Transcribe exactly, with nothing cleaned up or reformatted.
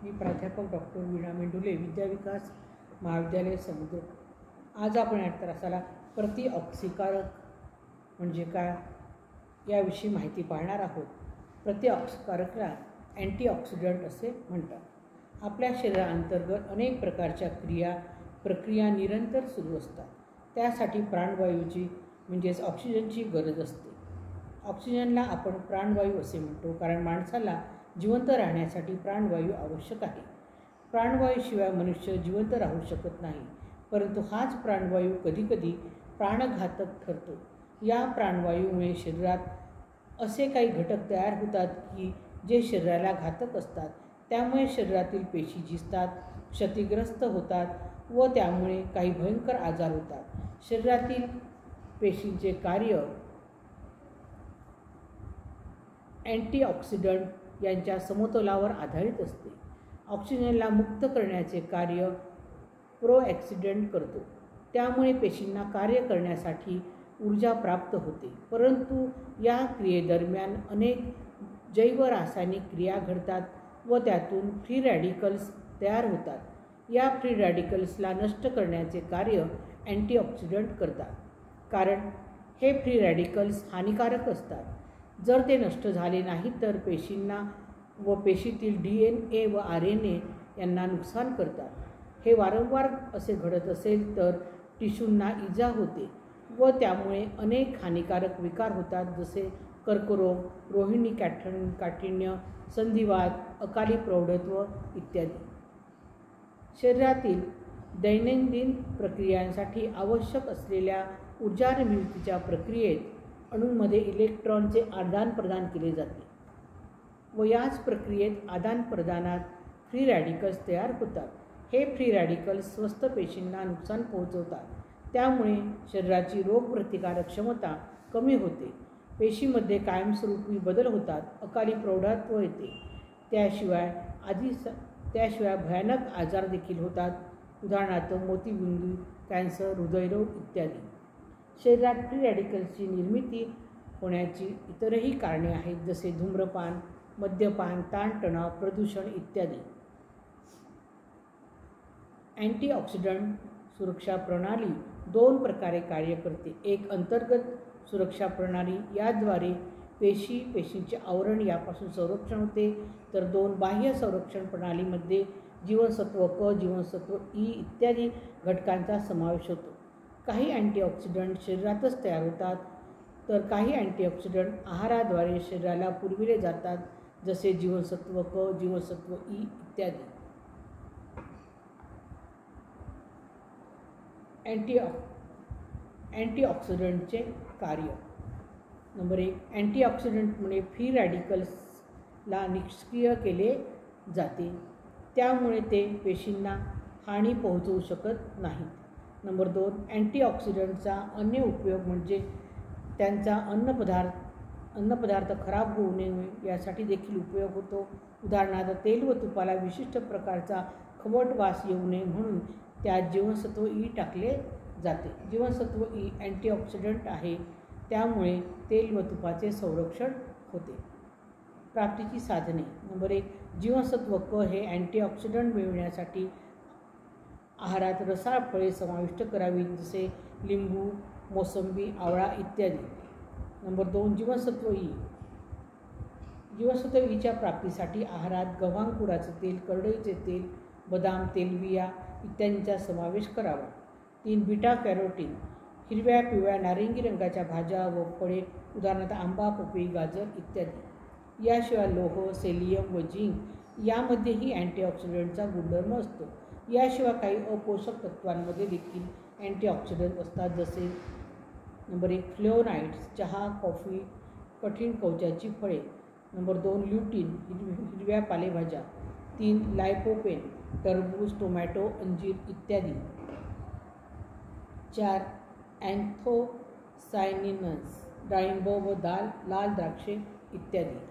मी प्राध्यापक डॉक्टर वीणा मेंडुले, विद्याविकास महाविद्यालय समुद्र. आज आपण या त्रासाला प्रतिऑक्सिकारक म्हणजे काय याविषयी माहिती पाहणार आहोत. प्रतिऑक्सिकारकला अँटीऑक्सिडंट असे म्हणतात. आपल्या शरीराअंतर्गत अनेक प्रकारच्या क्रिया प्रक्रिया निरंतर सुरू असतात. त्यासाठी प्राणवायूची म्हणजेच ऑक्सिजनची गरज असते. ऑक्सिजनला आपण प्राणवायू असे म्हणतो, कारण माणसाला जिवंत राहण्यासाठी प्राणवायू आवश्यक आहे. प्राणवायूशिवाय मनुष्य जिवंत राहू शकत नाही. परंतु हाच प्राणवायू कधीकधी प्राणघातक ठरतो. या प्राणवायूमुळे शरीरात असे काही घटक तयार होतात की जे शरीराला घातक असतात. त्यामुळे शरीरातील पेशी झिजतात, क्षतिग्रस्त होतात व त्यामुळे काही भयंकर आजार होतात. शरीरातील पेशींचे कार्य अँटीऑक्सिडंट यांच्या समतोलावर आधारित असते. ऑक्सिजनला मुक्त करण्याचे कार्य प्रोऑक्सिडंट करतो. त्यामुळे पेशींना कार्य करण्यासाठी ऊर्जा प्राप्त होते. परंतु या क्रियेदरम्यान अनेक जैव रासायनिक क्रिया घडतात व त्यातून फ्री रॅडिकल्स तयार होतात. या फ्री रॅडिकल्सला नष्ट करण्याचे कार्य अँटीऑक्सिडंट करतात, कारण हे फ्री रॅडिकल्स हानिकारक असतात. जर ते नष्ट झाले नाही तर पेशींना व पेशीतील डी एन ए व आर एन ए यांना नुकसान करतात. हे वारंवार असे घडत असेल तर टिश्यूंना इजा होते व त्यामुळे अनेक हानिकारक विकार होतात, जसे कर्करोग, रोहिणी काठिण काठिण्य संधिवात, अकाली प्रौढत्व इत्यादी. शरीरातील दैनंदिन प्रक्रियांसाठी आवश्यक असलेल्या ऊर्जा निर्मितीच्या प्रक्रियेत अणूंमध्ये इलेक्ट्रॉनचे आदानप्रदान केले जाते व याच प्रक्रियेत आदानप्रदानात फ्री रॅडिकल्स तयार होतात. हे फ्री रॅडिकल्स स्वस्थ पेशींना नुकसान पोहोचवतात. त्यामुळे शरीराची रोगप्रतिकारक क्षमता कमी होते. पेशीमध्ये कायमस्वरूपी बदल होतात. अकाली प्रौढत्व येते. त्याशिवाय आधी त्याशिवाय भयानक आजार देखील होतात, उदाहरणार्थ मोतीबिंदू, कॅन्सर, हृदयरोग इत्यादी. शरीरात फ्री रॅडिकल्सची निर्मिती होण्याची इतरही कारणे आहेत, जसे धूम्रपान, मद्यपान, ताणतणाव, प्रदूषण इत्यादी. अँटीऑक्सिडंट सुरक्षा प्रणाली दोन प्रकारे कार्य करते. एक अंतर्गत सुरक्षा प्रणाली, याद्वारे पेशी पेशींचे आवरण यापासून संरक्षण होते. तर दोन बाह्य संरक्षण प्रणालीमध्ये जीवनसत्व क, जीवनसत्व ई इत्यादी घटकांचा समावेश होतो. काही अँटीऑक्सिडंट शरीरातच तयार होतात, तर काही अँटीऑक्सिडंट आहाराद्वारे शरीराला पुरविले जातात, जसे जीवनसत्व क, जीवनसत्व ई इत्यादी. अँटीऑ अँटीऑक्सिडंटचे कार्य. नंबर एक, अँटीऑक्सिडंटमुळे फ्री रॅडिकल्सला निष्क्रिय केले जाते. त्यामुळे ते पेशींना हानी पोहोचवू शकत नाहीत. नंबर दोन, अँटीऑक्सिडंटचा अन्य उपयोग म्हणजे त्यांचा अन्नपदार्थ अन्नपदार्थ खराब होऊ नये यासाठी देखील उपयोग होतो. उदाहरणार्थ तेल व तुपाला विशिष्ट प्रकारचा खवट वास येऊ नये म्हणून त्यात जीवनसत्व ई टाकले जाते. जीवनसत्व ई अँटीऑक्सिडंट आहे, त्यामुळे तेल व तुपाचे संरक्षण होते. प्राप्तीची साधने. नंबर एक, जीवनसत्व क हे अँटीऑक्सिडंट मिळविण्यासाठी आहारात रसाळ फळे समाविष्ट करावीत, जसे लिंबू, मोसंबी, आवळा इत्यादी. नंबर दोन, जीवनसत्व ई. जीवनसत्व ईच्या प्राप्तीसाठी आहारात गव्हांकुराचे तेल, करडईचे तेल, बदाम, तेलबिया इत्यादींचा समावेश करावा. तीन, बीटा कॅरोटीन. हिरव्या, पिवळ्या, नारिंगी रंगाच्या भाज्या व फळे, उदाहरणार्थ आंबा, पपई, गाजर इत्यादी. याशिवाय लोह, सेलियम व झिंक यामध्येही अँटीऑक्सिडंटचा गुणधर्म असतो. याशिवाय काही अपोषक तत्वांमध्ये देखील अँटीऑक्सिडंट असतात, जसे नंबर एक, फ्लेवोनाइड्स, चहा, कॉफी, कठीण कवचाची फळे. नंबर दोन, ल्युटीन, हिरव्या पालेभाज्या. तीन, लायकोपेन, टरबूज, टोमॅटो, अंजीर इत्यादी. चार, अँथोसायनिन्स, डाळिंब व दाल लाल द्राक्षे इत्यादी.